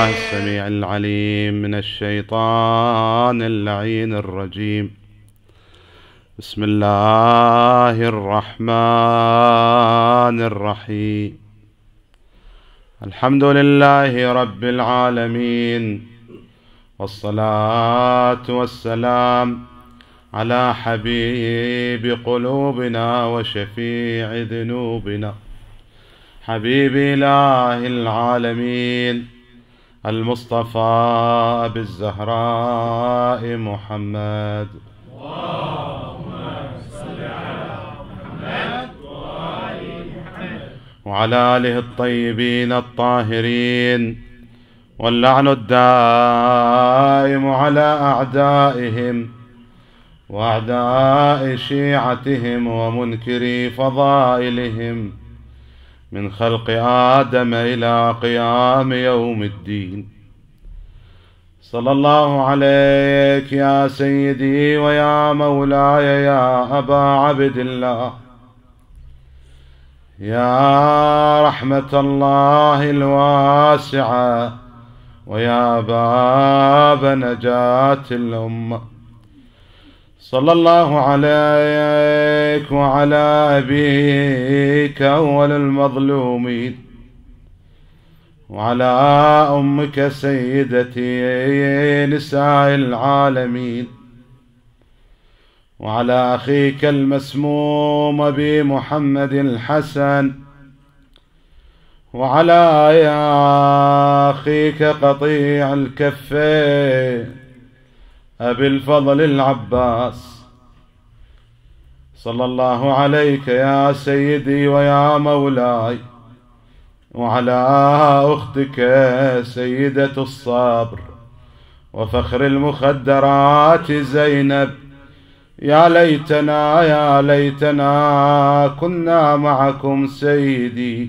بالله السميع العليم من الشيطان اللعين الرجيم. بسم الله الرحمن الرحيم. الحمد لله رب العالمين، والصلاة والسلام على حبيب قلوبنا وشفيع ذنوبنا، حبيب إله العالمين المصطفى بالزهراء محمد. اللهم صل على محمد وآل محمد وعلى آله الطيبين الطاهرين، واللعن الدائم على أعدائهم وأعداء شيعتهم ومنكري فضائلهم من خلق آدم إلى قيام يوم الدين. صلى الله عليك يا سيدي ويا مولاي يا أبا عبد الله، يا رحمة الله الواسعة ويا باب نجاة الأمة. صلى الله عليك وعلى أبيك أول المظلومين، وعلى أمك سيدتي نساء العالمين، وعلى أخيك المسموم أبي محمد الحسن، وعلى أخيك قطيع الكفين أبي الفضل العباس. صلى الله عليك يا سيدي ويا مولاي وعلى أختك سيدة الصبر وفخر المخدرات زينب. يا ليتنا يا ليتنا كنا معكم سيدي،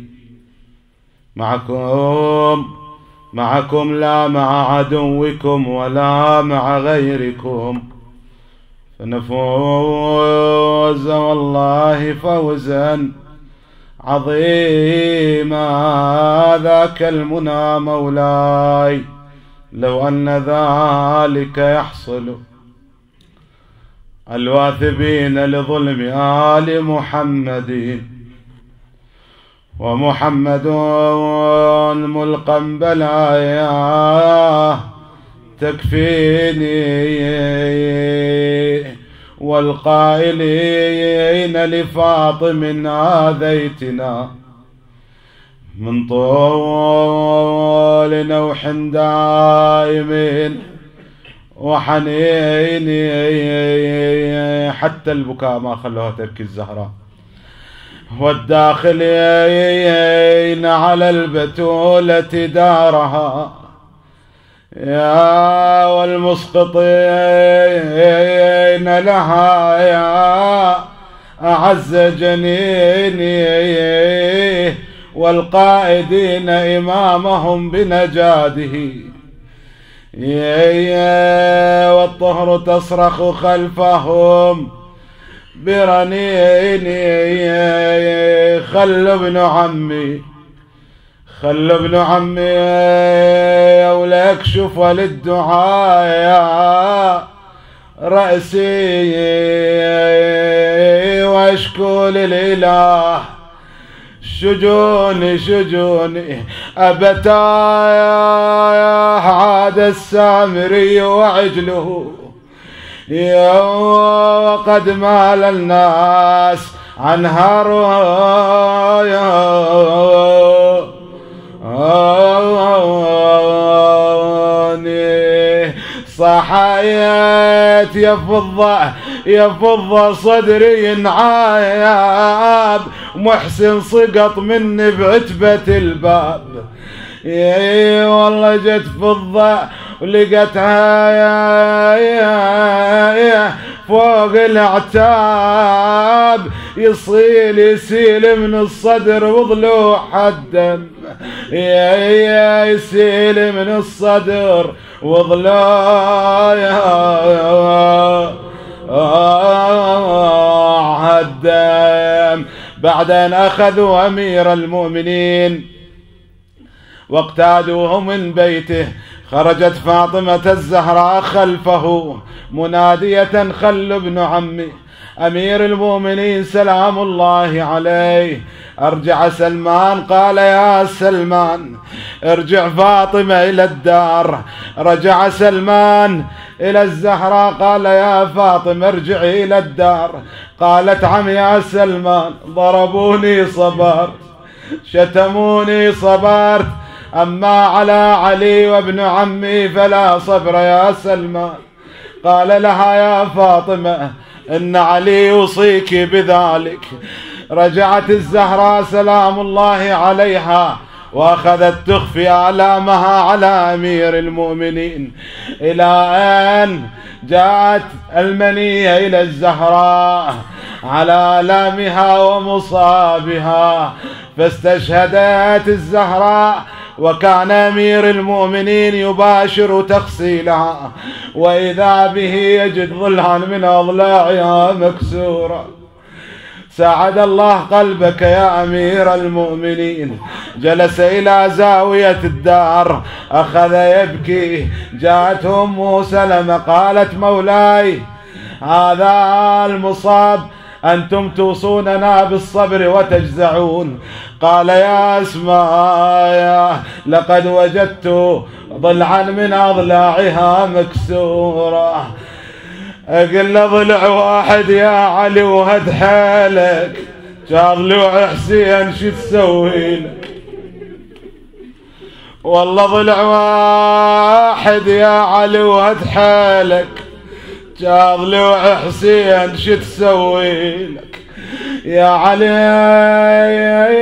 معكم لا مع عدوكم ولا مع غيركم، فنفوز والله فوزا عظيما. ذاك المنى مولاي لو أن ذلك يحصل. الواثبين لظلم آل محمد، ومحمد ملقا بلايا تكفيني، والقائلين لفاطم آذيتنا من طول نوح دائم وحنيني. حتى البكاء ما خلوها تبكي الزهراء، والداخلين على البتولة دارها، يا والمسقطين لها يا أعز جنيني، والقائدين إمامهم بنجاده، والطهر تصرخ خلفهم برنيني. خلوا ابن عمي ولا يكشف للدعاء يا رأسي، واشكو للإله شجوني أبتا عاد السامري وعجله، وقد مال الناس عنها صحايات يفض صدري انعاب، محسن سقط مني بعتبة الباب. والله جت فضة ولقتها فوق العتاب، يسيل من الصدر وضلوع الدم، يسيل من الصدر وضلوع الدم. بعدين أخذوا أمير المؤمنين واقتادوه من بيته. خرجت فاطمة الزهراء خلفه منادية: خل ابن عمي أمير المؤمنين سلام الله عليه. أرجع سلمان. قال: يا سلمان ارجع فاطمة إلى الدار. رجع سلمان إلى الزهراء قال: يا فاطمة ارجعي إلى الدار. قالت: عم يا سلمان ضربوني صبرت، شتموني صبرت، أما على علي وابن عمي فلا صبر يا سلمان. قال لها: يا فاطمة إن علي يوصيك بذلك. رجعت الزهراء سلام الله عليها وأخذت تخفي آلامها على أمير المؤمنين، إلى أن جاءت المنية إلى الزهراء على آلامها ومصابها، فاستشهدت الزهراء، وكان أمير المؤمنين يباشر تغسيلها، وإذا به يجد ضلعا من أضلاعها مكسورة. سعد الله قلبك يا أمير المؤمنين. جلس إلى زاوية الدار أخذ يبكي. جاءته أم سلمة قالت: مولاي هذا المصاب أنتم توصوننا بالصبر وتجزعون. قال: يا أسماء لقد وجدت ضلعا من أضلاعها مكسورة. قل له: ضلع واحد يا علي وهد حالك، ضلوع حسين شو تسوي لك؟ والله ضلع واحد يا علي وهد حالك، ضلوع حسين شو تسوي لك يا علي؟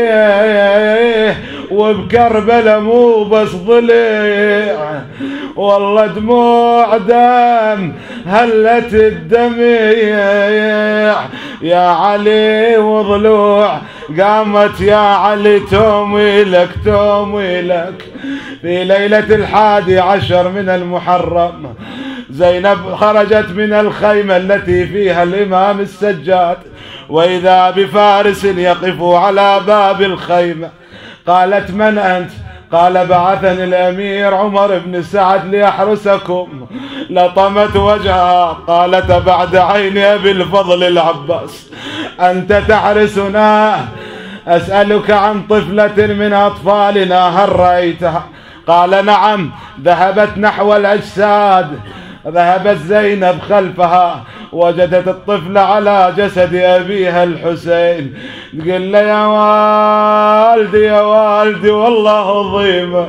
وبكربلاء مو بس ضلع، والله دموع دم هلت الدميع يا علي، وضلوع قامت يا علي تومي لك تومي لك. في ليلة 11 من المحرم زينب خرجت من الخيمة التي فيها الإمام السجاد، وإذا بفارس يقف على باب الخيمة. قالت: من أنت؟ قال: بعثني الأمير عمر بن سعد ليحرسكم. لطمت وجهها قالت: بعد عين أبي الفضل العباس أنت تحرسنا؟ أسألك عن طفلة من أطفالنا هل رأيتها؟ قال: نعم. ذهبت نحو الأجساد، ذهبت زينب خلفها، وجدت الطفل على جسد أبيها الحسين. تقول له: يا والدي يا والدي والله هضيمة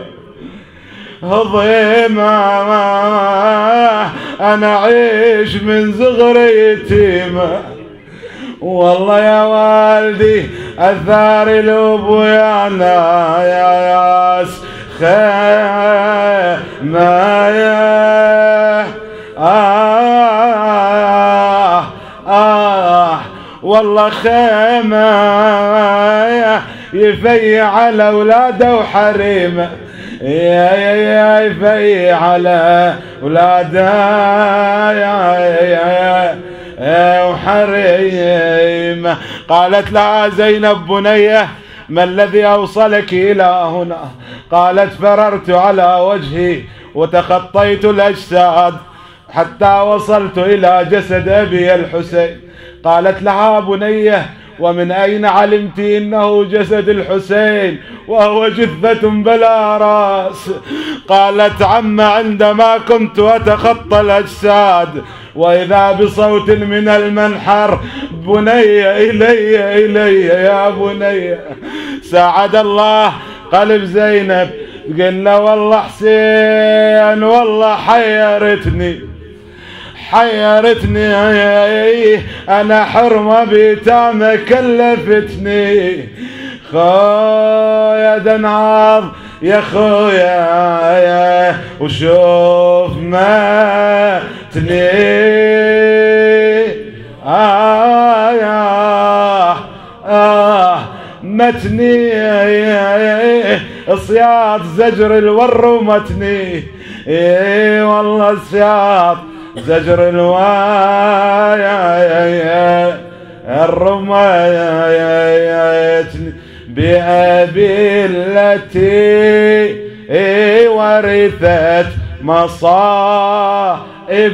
هضيمة، أنا عيش من صغري يتيمة، والله يا والدي أثار الأبو يا ياس خيمة يا والله خيمة يفيع على أولاده وحريمه، يا يفيع على أولاده وحريمه. قالت لها زينب: بنيه ما الذي أوصلك إلى هنا؟ قالت: فررت على وجهي وتخطيت الأجساد حتى وصلت إلى جسد أبي الحسين. قالت لها: بنيه ومن أين علمت إنه جسد الحسين وهو جثة بلا رأس؟ قالت: عم عندما كنت أتخطى الأجساد وإذا بصوت من المنحر: بني إلي إلي يا بني. ساعد الله قلب زينب. قل له: والله حسين والله حيرتني أنا حرمة بيتامة كلفتني، خويا دنعاض يا خويا وشوف ماتني متني صياد زجر الور ومتني، والله صياد زجر الوايا الرمايتني بأبي التي ورثت مصائب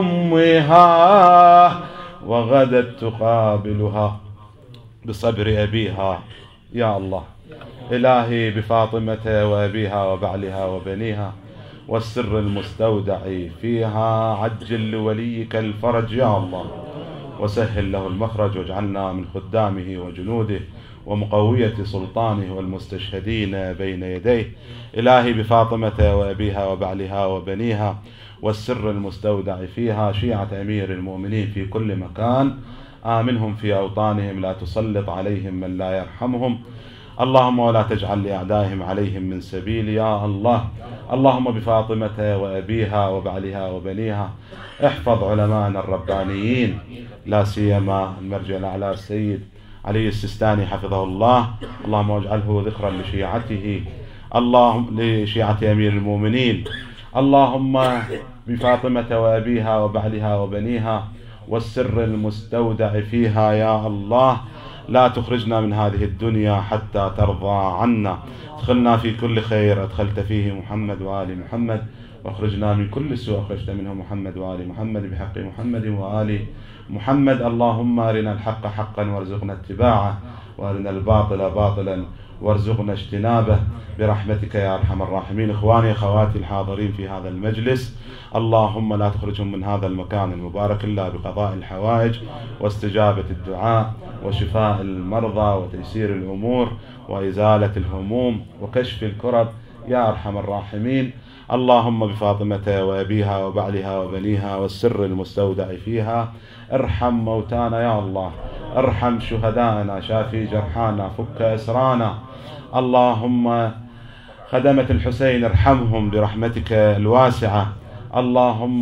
أمها وغدت تقابلها بصبر أبيها. يا الله إلهي بفاطمة وأبيها وبعلها وبنيها والسر المستودع فيها عجل لوليك الفرج يا الله، وسهل له المخرج، واجعلنا من خدامه وجنوده ومقوية سلطانه والمستشهدين بين يديه. إلهي بفاطمة وأبيها وبعلها وبنيها والسر المستودع فيها شيعة أمير المؤمنين في كل مكان، آمنهم في أوطانهم، لا تسلط عليهم من لا يرحمهم. اللهم ولا تجعل لأعدائهم عليهم من سبيل يا الله. اللهم بفاطمة وأبيها وبعلها وبنيها احفظ علماءنا الربانيين، لا سيما المرجع الأعلى السيد علي السيستاني حفظه الله. اللهم واجعله ذكرا لشيعته، اللهم لشيعة أمير المؤمنين. اللهم بفاطمة وأبيها وبعلها وبنيها والسر المستودع فيها يا الله، لا تخرجنا من هذه الدنيا حتى ترضى عنا. ادخلنا في كل خير أدخلت فيه محمد وآل محمد، واخرجنا من كل سوء أخرجت منه محمد وآل محمد بحق محمد وآل محمد. اللهم أرنا الحق حقا وارزقنا اتباعه، وأرنا الباطل باطلا وارزقنا اجتنابه برحمتك يا أرحم الراحمين. إخواني أخواتي الحاضرين في هذا المجلس، اللهم لا تخرجهم من هذا المكان المبارك إلا بقضاء الحوائج واستجابة الدعاء وشفاء المرضى وتيسير الأمور وإزالة الهموم وكشف الكرب يا أرحم الراحمين. اللهم بفاطمة وأبيها وبعلها وبنيها والسر المستودع فيها ارحم موتانا يا الله، ارحم شهداءنا، شافي جرحانا، فك أسرانا. اللهم خدمة الحسين ارحمهم برحمتك الواسعة. اللهم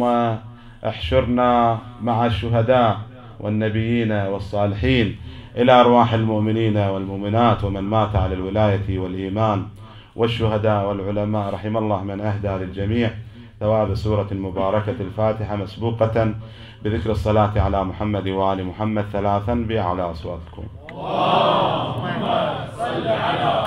احشرنا مع الشهداء والنبيين والصالحين إلى أرواح المؤمنين والمؤمنات ومن مات على الولاية والإيمان والشهداء والعلماء. رحم الله من أهدى للجميع ثواب سورة المباركة الفاتحة مسبوقة بذكر الصلاة على محمد وآل محمد ثلاثا بأعلى أصواتكم. اللهم صل على